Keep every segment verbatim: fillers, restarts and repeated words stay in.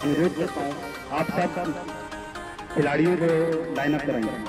अनुरोध करता हूँ आप सब खिलाड़ियों को लाइन अप कराएंगे।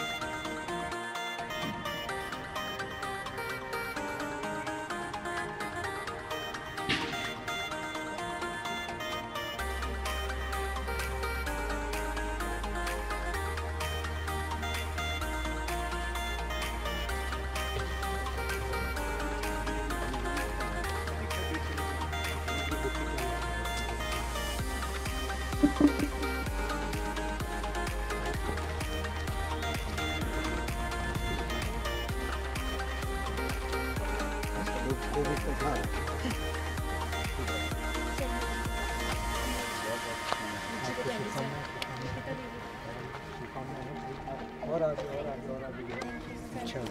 और आगे और आगे और आगे अच्छा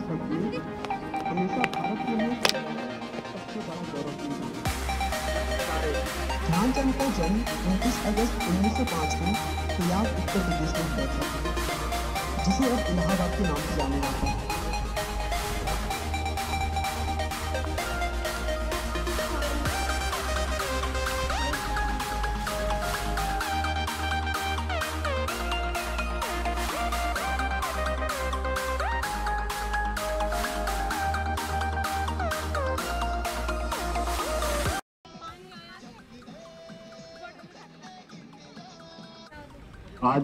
शब्द हमेशा भारत के लिए सबसे बड़ा गौरव था। ध्यानचंद का जन्म उनतीस अगस्त उन्नीस सौ पाँच में फरियाद उत्तर प्रदेश में हुआ था, जिसे अब इलाहाबाद के नाम से जाना जाता है। आज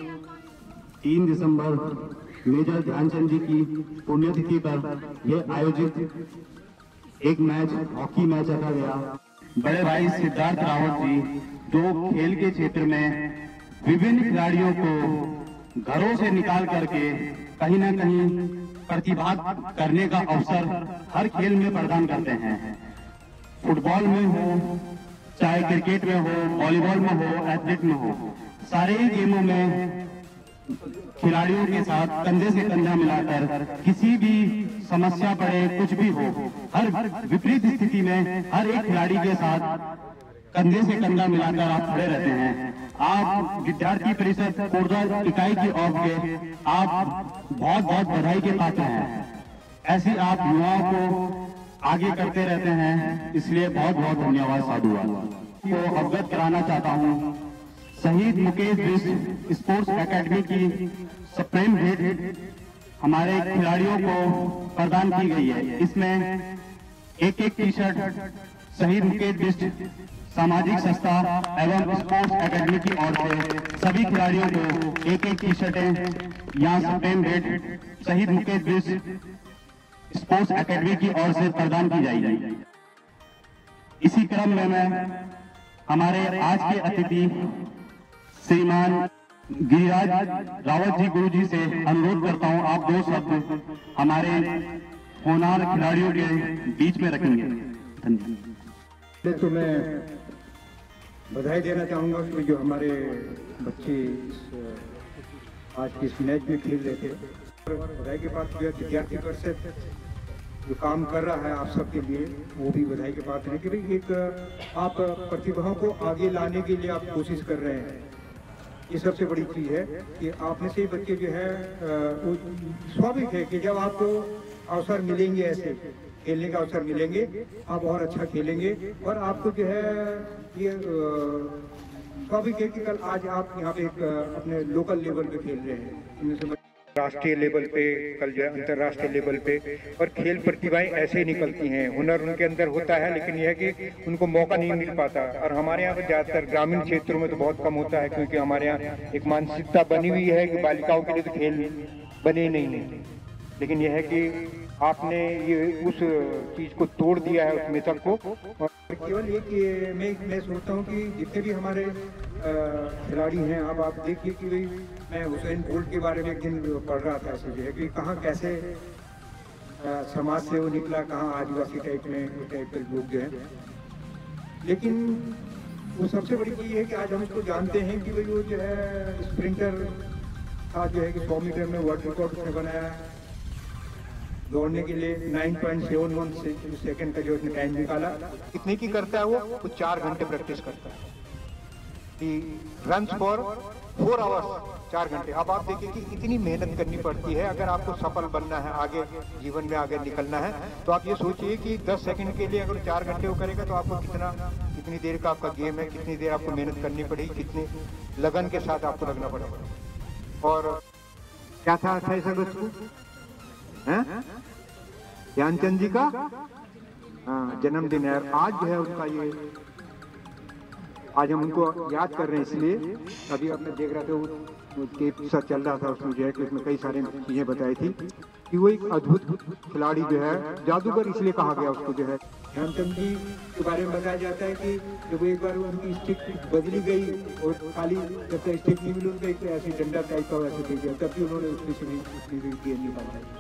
तीन दिसंबर मेजर ध्यानचंद जी की पुण्यतिथि पर यह आयोजित एक मैच हॉकी मैच रखा गया। बड़े भाई सिद्धार्थ रावत जी जो खेल के क्षेत्र में विभिन्न खिलाड़ियों को घरों से निकाल करके कहीं ना कहीं प्रतिभाग करने का अवसर हर खेल में प्रदान करते हैं। फुटबॉल में हो, चाहे क्रिकेट में हो, वॉलीबॉल में हो, एथलेट में हो, सारे ही गेमों में खिलाड़ियों के साथ कंधे से कंधा मिलाकर किसी भी समस्या पड़े, कुछ भी हो, हर विपरीत स्थिति में हर एक खिलाड़ी के साथ कंधे से कंधा मिलाकर आप खड़े रहते हैं। आप विद्यार्थी परिषद कोरबा इकाई की ओर से आप बहुत बहुत बधाई के पात्र हैं। ऐसे आप युवाओं को आगे करते रहते हैं, इसलिए बहुत बहुत धन्यवाद साधुवाद। तो अवगत कराना चाहता हूँ, शहीद मुकेश बिष्ट स्पोर्ट्स एकेडमी की सुप्रीम भेंट हमारे खिलाड़ियों को प्रदान की गई है। इसमें एक एक टी शर्ट शहीद मुकेश बिष्ट सामाजिक संस्था एवं स्पोर्ट्स एकेडमी की ओर से सभी खिलाड़ियों को एक एक टी शर्टें यहाँ सुप्रीम भेंट शहीद मुकेश बिष्ट स्पोर्ट्स एकेडमी की ओर से प्रदान की जाएगी। इसी क्रम में मैं हमारे आज के अतिथि श्रीमान गिरिराज रावत जी गुरु जी से अनुरोध करता हूं, आप दो शब्द हमारे होनहार खिलाड़ियों के बीच में रखेंगे। धन्यवाद। तो मैं बधाई देना चाहूँगा कि जो हमारे बच्चे आज के इस मैच में खेल रहे थे, बधाई के पात्र जो विद्यार्थी परिषद जो काम कर रहा है आप सबके लिए, वो भी बधाई के पात्र है कि भाई एक आप प्रतिभाओं को आगे लाने के लिए आप कोशिश कर रहे हैं। ये सबसे बड़ी चीज़ है कि आप में से बच्चे जो है वो स्वाभाविक है कि जब आपको अवसर मिलेंगे, ऐसे खेलने का अवसर मिलेंगे, आप और अच्छा खेलेंगे और आपको जो है ये स्वाभाविक है कि कल आज आप यहाँ पे एक अपने लोकल लेवल पे खेल रहे हैं, राष्ट्रीय लेवल पे, कल जो है अंतर्राष्ट्रीय लेवल पे, और खेल प्रतिभाएं ऐसे ही निकलती हैं। हुनर उनके अंदर होता है, लेकिन यह है कि उनको मौका नहीं मिल पाता। और हमारे यहाँ पर ज़्यादातर ग्रामीण क्षेत्रों में तो बहुत कम होता है, क्योंकि हमारे यहाँ एक मानसिकता बनी हुई है कि बालिकाओं के लिए तो खेल बने नहीं है। लेकिन यह है कि आपने ये उस चीज़ को तोड़ दिया है, उस मिथक को। और केवल एक मैं मैं सोचता हूँ कि जितने भी हमारे खिलाड़ी हैं, अब आप देखिए कि भाई मैं हुसैन बोल्ट के बारे में एक दिन पढ़ रहा था, ऐसे जो है कि कहाँ कैसे आ, समाज से वो निकला, कहाँ आदिवासी टाइप में उस टाइप के लोग जो हैं। लेकिन वो सबसे बड़ी चीज़ है कि आज हम इसको जानते हैं कि भाई वो जो है स्प्रिंटर था, जो है कि सौ मीटर में वर्ल्ड रिकॉर्ड उसने बनाया दौड़ने के लिए nine point seven one second का जो उसने टाइम निकाला। कितने की करता है वो वो चार घंटे प्रैक्टिस करता है, रन्स फॉर फोर आवर्स, चार घंटे। अब आप देखिए कि इतनी मेहनत करनी पड़ती है अगर आपको सफल बनना है, आगे जीवन में आगे निकलना है। तो आप ये सोचिए कि दस सेकंड के लिए अगर चार घंटे वो करेगा तो आपको कितना कितनी देर का आपका गेम है, कितनी देर आपको मेहनत करनी पड़ेगी, कितने लगन के साथ आपको लगना पड़ेगा। और क्या था अट्ठाईस अगस्त को ध्यानचंद जी का जन्मदिन है। आज जो है उनका ये, आज हम उनको याद कर रहे हैं, इसलिए अभी आपने देख रहा था वो टेप सा चल रहा था, उसमें जो है कि उसमें कई सारी चीज़ें बताई थी कि वो एक अद्भुत खिलाड़ी जो है, जादूगर इसलिए कहा गया उसको जो है। ध्यानचंद जी के बारे में बताया जाता है कि जब एक बार उनकी स्टिक बदली गई और खाली जब तक स्टिक नहीं मिली उनका एक ऐसे डंडा टाइप का वैसे दे दिया, तब भी उन्होंने उसमें से भी गेंद निकाला।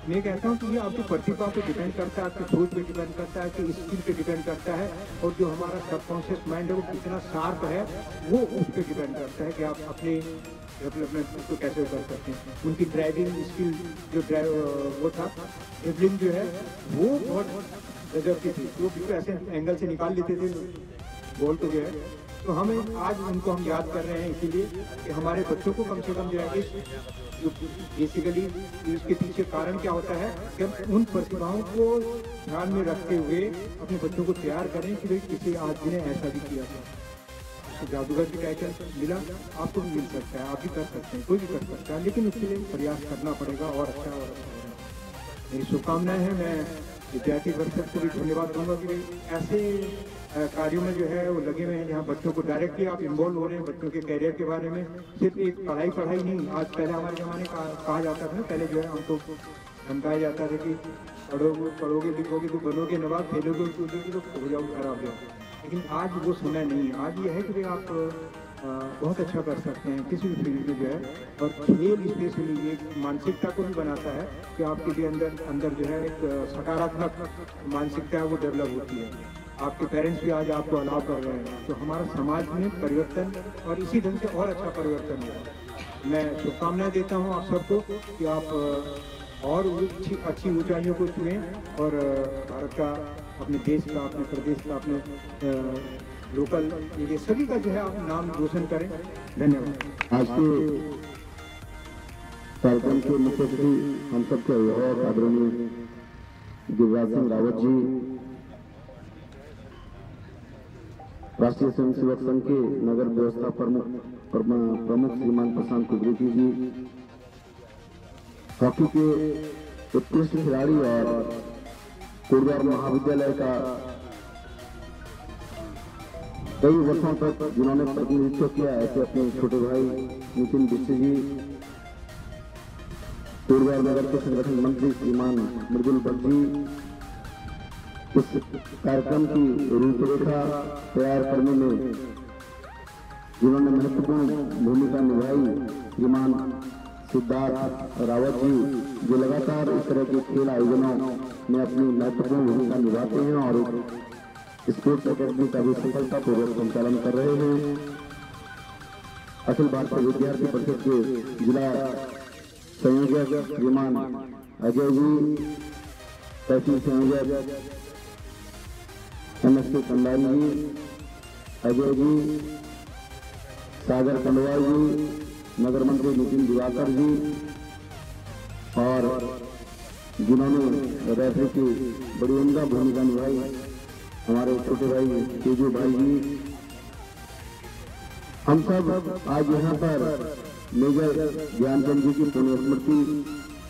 मैं कहता हूँ कि ये आपकी प्रतिभा पे डिपेंड करता है, आपकी सोच पे डिपेंड करता है, आपकी स्किल पे डिपेंड करता है, और जो हमारा सबकॉन्शियस माइंड है वो कितना शार्प है वो उस पर डिपेंड करता है कि आप अपने डेवलपमेंट को कैसे कर सकते हैं। उनकी ड्राइविंग स्किल जो ड्राइव वो था ड्रिबलिंग जो है वो बहुत गजब की थी, वो बिल्कुल ऐसे एंगल से निकाल लेते थे बॉल को जो है। तो हमें आज उनको हम याद कर रहे हैं इसीलिए कि हमारे बच्चों को कम से कम जो है इस जो बेसिकली इसके पीछे कारण क्या होता है कि हम उन प्रतिभाओं को ध्यान में रखते हुए अपने बच्चों को तैयार करें कि भाई किसी आदमी ने ऐसा भी किया था, तो जादूगर की टाइटल मिला, आपको भी मिल सकता है, आप भी कर सकते हैं, कोई भी कर सकता है, लेकिन उसके लिए प्रयास करना पड़ेगा और अच्छा और अच्छा होगा। मेरी शुभकामनाएं हैं। मैं विद्यार्थी परिषद को भी धन्यवाद दूंगा कि ऐसे कार्यों में जो है वो लगे हुए हैं जहाँ बच्चों को डायरेक्टली आप इन्वॉल्व हो रहे हैं, बच्चों के कैरियर के बारे में। सिर्फ एक पढ़ाई पढ़ाई नहीं, आज पहले हमारे ज़माने का कहा जाता था ना, पहले जो है हमको धमकाया जाता था कि पढ़ोगे पढ़ोगे लिखोगे तो बनोगे नवाब, खेलोगे कूदोगे तो हो जाओगे खराब हो। लेकिन आज वो समय नहीं है। आज ये है कि भाई आप आ, बहुत अच्छा कर सकते हैं किसी भी फील्ड में जो है, और खेल स्पेशली एक मानसिकता को भी बनाता है कि आपके भी अंदर अंदर जो है एक सकारात्मक मानसिकता है वो डेवलप होती है। आपके पेरेंट्स भी आज आपको अलाउ कर रहे हैं, तो हमारा समाज में परिवर्तन और इसी ढंग से और अच्छा परिवर्तन होगा। मैं शुभकामनाएं देता हूं आप सबको कि आप और अच्छी अच्छी ऊंचाइयों को छुएं और भारत का, अपने देश का, अपने प्रदेश का, अपने लोकल ये सभी का जो है आप नाम रोशन करें। धन्यवाद। आज के कार्यक्रम के मुख्य अतिथि हम सबके अभिभावक आदरणीय गिरिराज सिंह रावत जी, राष्ट्रीय स्वयंसेवक संघ के नगर व्यवस्था प्रमुख प्रमुख श्रीमान प्रशांत कुद्रेती जी, हॉकी के उत्कृष्ट खिलाड़ी और कोरबा महाविद्यालय का कई वर्षों तक जिन्होंने प्रतिनिधित्व किया, ऐसे अपने छोटे भाई नितिन बिस्से जी, कोरबा नगर के संगठन मंत्री श्रीमान मृदुल भट्ट जी, इस कार्यक्रम की रूपरेखा तैयार करने में जिन्होंने महत्वपूर्ण भूमिका निभाई, श्रीमान सिद्धार्थ रावत जी, जो लगातार इस तरह के खेल आयोजनों में अपनी महत्वपूर्ण भूमिका निभाते हैं और स्पोर्ट्स अकेडमी का भी सफलतापूर्वक संचालन कर रहे हैं। अखिल भारतीय विद्यार्थी परिषद के जिला संयोजक श्रीमान अजय जी, तहसील संयोजक एम एस के कंडारी जी, अजय जी, सागर कंडवाल जी, नगर मंत्री नितिन दिवाकर जी, और जिन्होंने रेफरी की बड़ी उम्दा भूमिका निभाई हमारे छोटे भाई तेजू भाई जी। हम सब आज यहाँ पर मेजर ध्यानचंद जी की पुण्य स्मृति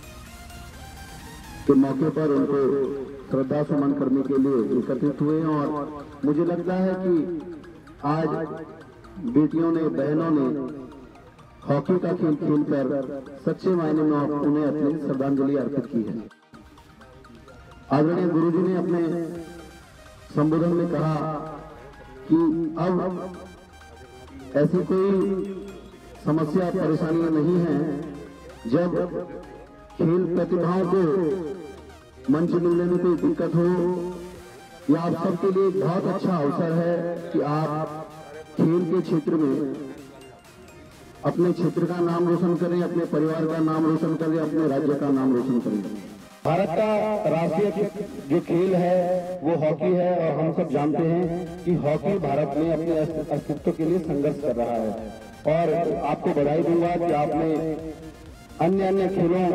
के मौके पर उनको श्रद्धा सुमन करने के लिए एकत्रित हुए हैं, और मुझे लगता है कि आज बेटियों ने, बहनों ने हॉकी का खेल खेलकर सच्चे मायने में उन्हें अपनी श्रद्धांजलि अर्पित की है। आदरणीय गुरुजी ने अपने संबोधन में कहा कि अब ऐसी कोई समस्या परेशानियां नहीं है जब खेल प्रतिभाओं को मंच मिलने में कोई दिक्कत हो। यह आप सबके लिए बहुत अच्छा अवसर है कि आप खेल के क्षेत्र में अपने क्षेत्र का नाम रोशन करें, अपने परिवार का नाम रोशन करें, अपने राज्य का नाम रोशन करें। भारत का राष्ट्रीय जो खेल है वो हॉकी है, और हम सब जानते हैं कि हॉकी भारत में अपने अस्तित्व के लिए संघर्ष कर रहा है। और आपको बधाई दूंगा कि आपने अन्य अन्य खेलों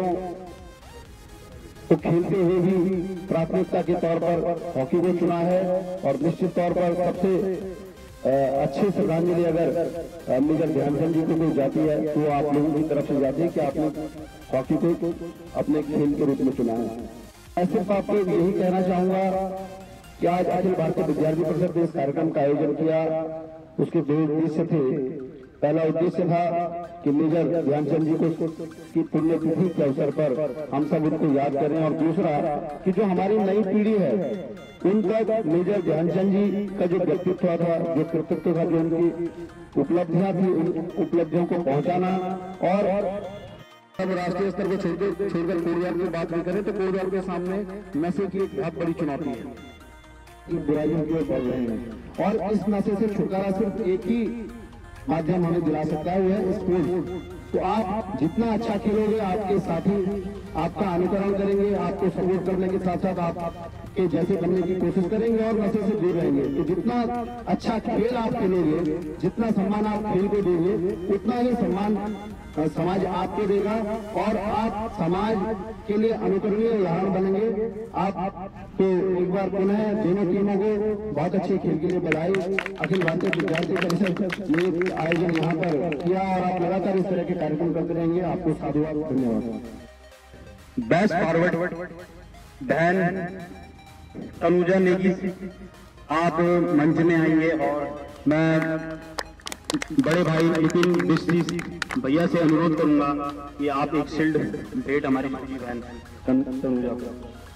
को खेलते हुए भी प्राथमिकता के तौर पर हॉकी को चुना है, और निश्चित तौर पर सबसे अच्छी श्रद्धांजलि अगर मेजर ध्यानचंद जी को भी जाती है तो आप लोगों की तरफ से जाती है कि आपने हॉकी को अपने खेल के रूप में चुना है। मैं सिर्फ आपको यही कहना चाहूंगा कि आज अखिल भारतीय विद्यार्थी परिषद ने इस कार्यक्रम का आयोजन किया। उसके दो उद्देश्य थे। पहला उद्देश्य था कि मेजर ध्यानचंद जी को की पुण्यतिथि के अवसर पर हम सब उनको याद करें, और दूसरा कि जो हमारी नई पीढ़ी है उन तक मेजर ध्यानचंद जी का जो व्यक्तित्व था, जो कृतित्व था, जो उनकी उपलब्धियां थी, उन उपलब्धियों को पहुंचाना और अब राष्ट्रीय स्तर को छोड़कर छोड़कर कोरिया की बात भी करें तो कोरिया के सामने नशे की एक बहुत बड़ी चुनौती है कि बुराइयों की ओर बढ़ रहे हैं और इस नशे से छुटकारा सिर्फ एक ही माध्यम हमें दिला सकता है, वो है स्पोर्ट्स। तो आप जितना अच्छा खेलोगे आपके साथी आपका अनुकरण करेंगे, आपको सपोर्ट करने के साथ साथ आपके जैसे बनने की कोशिश करेंगे और नशे से दूर रहेंगे। तो जितना अच्छा खेल आप खेलोगे, जितना सम्मान आप खेल को दोगे, उतना ही सम्मान समाज आपको देगा और आप समाज के लिए अनुकरणीय उदाहरण बनेंगे। आप तो एक बार पुनः दोनों टीमों को बहुत अच्छे खेल के लिए बधाई। अखिल भारतीय विद्यार्थी परिषद ने आयोजन यहाँ पर किया और आप लगातार इस तरह के कार्यक्रम करते रहेंगे। आपको साधुवाद, धन्यवाद। बेस्ट फॉरवर्ड बहन तनुजा नेगी, आप मंच में आएंगे और मैं बड़े भाई नितिन बिस्ती भैया से अनुरोध करूंगा कि आप एक शील्ड भेंट हमारी छोटी बहन तनुजा को।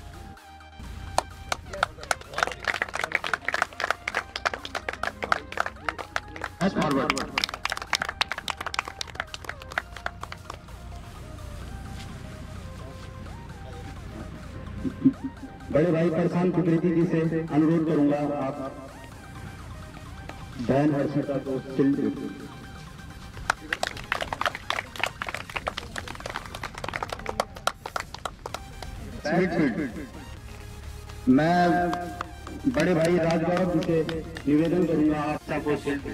बड़े भाई प्रशांत त्रिवेदी जी से अनुरोध करूंगा आप बहन हर्षिता को शील्ड मैं बड़े भाई राजगौरव जी से निवेदन करूंगा आप सबको शील्ड।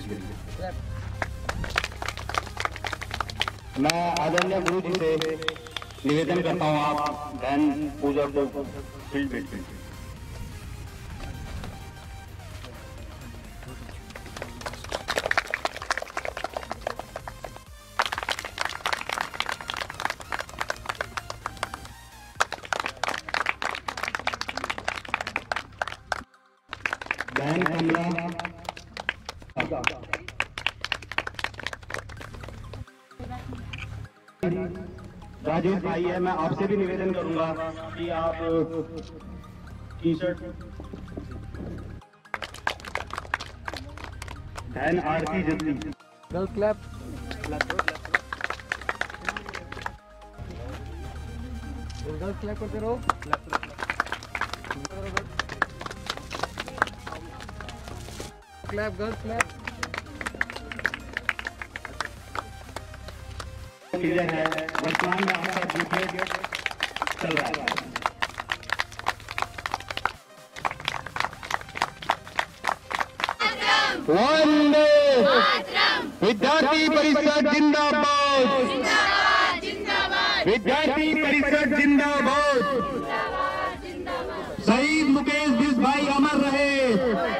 मैं आदरणीय गुरु जी से निवेदन करता हूं आप बहन पूजा को शील्ड भेंट। बहन कमला राजेश भाई है, मैं आपसे भी निवेदन करूंगा कि आप टी शर्ट। बहन आरती जल्दी गर्ल क्लैप। गर्ल क्लैप करते रहो। Clap girl clap. क्लियर है, वर्तमान में आपका बुफे चल रहा है। वंदे विद्यार्थी परिषद जिंदाबाद, विद्यार्थी परिषद जिंदाबाद। शहीद मुकेश बिस्भाई अमर रहे,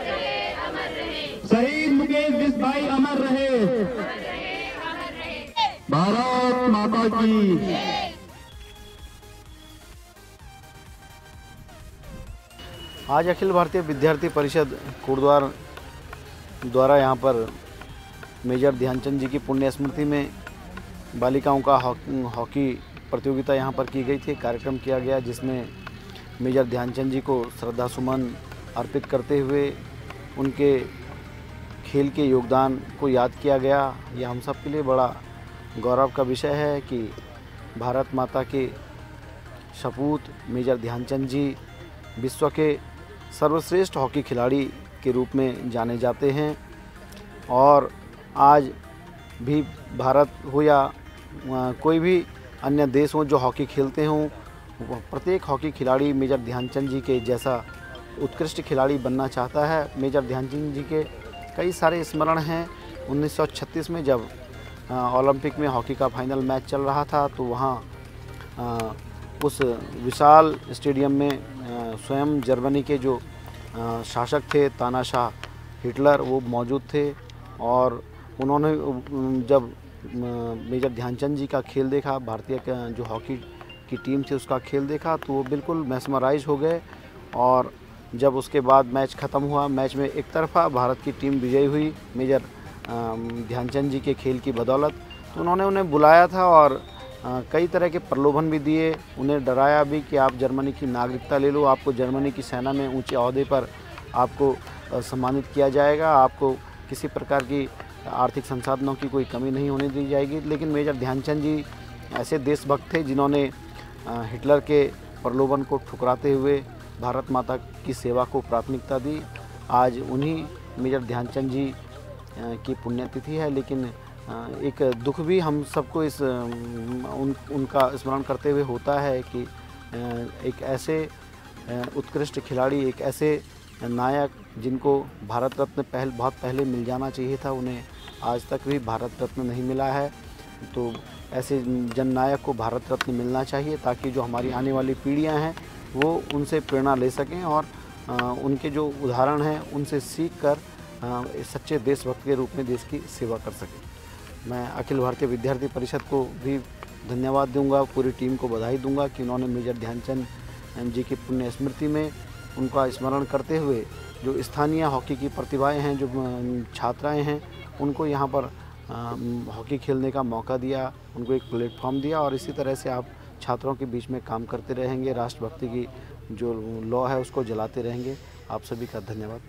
शहीद मुकेश बिस्भाई अमर रहे। भारत माता की। आज अखिल भारतीय विद्यार्थी परिषद कोटद्वार द्वारा यहाँ पर मेजर ध्यानचंद जी की पुण्य स्मृति में बालिकाओं का हॉकी प्रतियोगिता यहाँ पर की गई थी। कार्यक्रम किया गया जिसमें मेजर ध्यानचंद जी को श्रद्धा सुमन अर्पित करते हुए उनके खेल के योगदान को याद किया गया। यह हम सब के लिए बड़ा गौरव का विषय है कि भारत माता के सपूत मेजर ध्यानचंद जी विश्व के सर्वश्रेष्ठ हॉकी खिलाड़ी के रूप में जाने जाते हैं और आज भी भारत हो या कोई भी अन्य देश हो जो हॉकी खेलते हों, प्रत्येक हॉकी खिलाड़ी मेजर ध्यानचंद जी के जैसा उत्कृष्ट खिलाड़ी बनना चाहता है। मेजर ध्यानचंद जी के कई सारे स्मरण हैं। उन्नीस सौ छत्तीस में जब ओलंपिक में हॉकी का फाइनल मैच चल रहा था तो वहाँ उस विशाल स्टेडियम में स्वयं जर्मनी के जो शासक थे तानाशाह हिटलर वो मौजूद थे और उन्होंने जब मेजर ध्यानचंद जी का खेल देखा, भारतीय जो हॉकी की टीम थी उसका खेल देखा तो वो बिल्कुल मैस्मराइज हो गए। और जब उसके बाद मैच ख़त्म हुआ, मैच में एक तरफा भारत की टीम विजयी हुई मेजर ध्यानचंद जी के खेल की बदौलत। तो उन्होंने उन्हें बुलाया था और कई तरह के प्रलोभन भी दिए, उन्हें डराया भी कि आप जर्मनी की नागरिकता ले लो, आपको जर्मनी की सेना में ऊंचे ओहदे पर आपको सम्मानित किया जाएगा, आपको किसी प्रकार की आर्थिक संसाधनों की कोई कमी नहीं होने दी जाएगी। लेकिन मेजर ध्यानचंद जी ऐसे देशभक्त थे जिन्होंने अ, हिटलर के प्रलोभन को ठुकराते हुए भारत माता की सेवा को प्राथमिकता दी। आज उन्हीं मेजर ध्यानचंद जी अ, की पुण्यतिथि है, लेकिन अ, एक दुख भी हम सबको इस अ, उन उनका स्मरण करते हुए होता है कि अ, एक ऐसे अ, उत्कृष्ट खिलाड़ी, एक ऐसे नायक जिनको भारत रत्न पहल बहुत पहले मिल जाना चाहिए था, उन्हें आज तक भी भारत रत्न नहीं मिला है। तो ऐसे जननायक को भारत रत्न मिलना चाहिए ताकि जो हमारी आने वाली पीढ़ियां हैं वो उनसे प्रेरणा ले सकें और आ, उनके जो उदाहरण हैं उनसे सीख कर आ, सच्चे देशभक्त के रूप में देश की सेवा कर सकें। मैं अखिल भारतीय विद्यार्थी परिषद को भी धन्यवाद दूंगा, पूरी टीम को बधाई दूंगा कि उन्होंने मेजर ध्यानचंद जी की पुण्य स्मृति में उनका स्मरण करते हुए जो स्थानीय हॉकी की प्रतिभाएं हैं, जो छात्राएं हैं, उनको यहाँ पर हॉकी खेलने का मौका दिया, उनको एक प्लेटफॉर्म दिया और इसी तरह से आप छात्रों के बीच में काम करते रहेंगे, राष्ट्रभक्ति की जो लौ है उसको जलाते रहेंगे। आप सभी का धन्यवाद।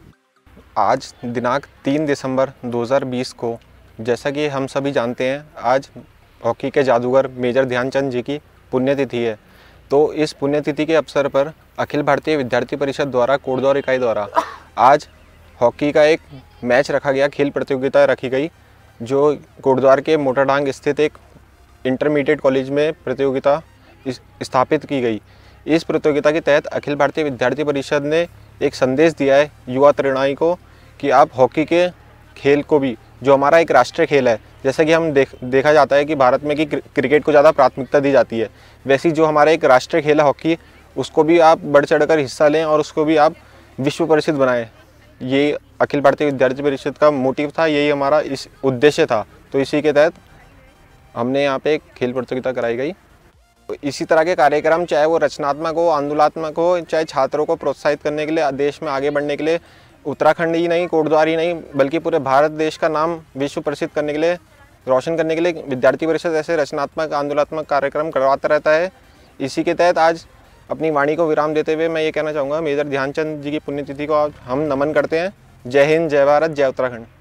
आज दिनांक तीन दिसंबर दो हज़ार बीस को, जैसा कि हम सभी जानते हैं, आज हॉकी के जादूगर मेजर ध्यानचंद जी की पुण्यतिथि है। तो इस पुण्यतिथि के अवसर पर अखिल भारतीय विद्यार्थी परिषद द्वारा कोटद्वार इकाई द्वारा आज हॉकी का एक मैच रखा गया, खेल प्रतियोगिता रखी गई, जो कोटद्वार के मोटरडांग स्थित एक इंटरमीडिएट कॉलेज में प्रतियोगिता स्थापित की गई। इस प्रतियोगिता के तहत अखिल भारतीय विद्यार्थी परिषद ने एक संदेश दिया है युवा तरुणाई को कि आप हॉकी के खेल को भी, जो हमारा एक राष्ट्रीय खेल है, जैसा कि हम देख देखा जाता है कि भारत में कि क्रिकेट को ज़्यादा प्राथमिकता दी जाती है, वैसी जो हमारा एक राष्ट्रीय खेल है हॉकी, उसको भी आप बढ़ चढ़कर हिस्सा लें और उसको भी आप विश्व प्रसिद्ध बनाएं। ये अखिल भारतीय विद्यार्थी परिषद का मोटिव था, यही हमारा इस उद्देश्य था। तो इसी के तहत हमने यहाँ पे एक खेल प्रतियोगिता कराई गई। तो इसी तरह के कार्यक्रम, चाहे वो रचनात्मक हो, आंदोलनात्मक हो, चाहे छात्रों को प्रोत्साहित करने के लिए, देश में आगे बढ़ने के लिए, उत्तराखंड ही नहीं, कोटद्वार ही नहीं, बल्कि पूरे भारत देश का नाम विश्व प्रसिद्ध करने के लिए, रोशन करने के लिए विद्यार्थी परिषद ऐसे रचनात्मक आंदोलनात्मक कार्यक्रम करवाता रहता है। इसी के तहत आज अपनी वाणी को विराम देते हुए मैं ये कहना चाहूँगा, मेजर ध्यानचंद जी की पुण्यतिथि को हम नमन करते हैं। जय हिंद, जय भारत, जय उत्तराखंड।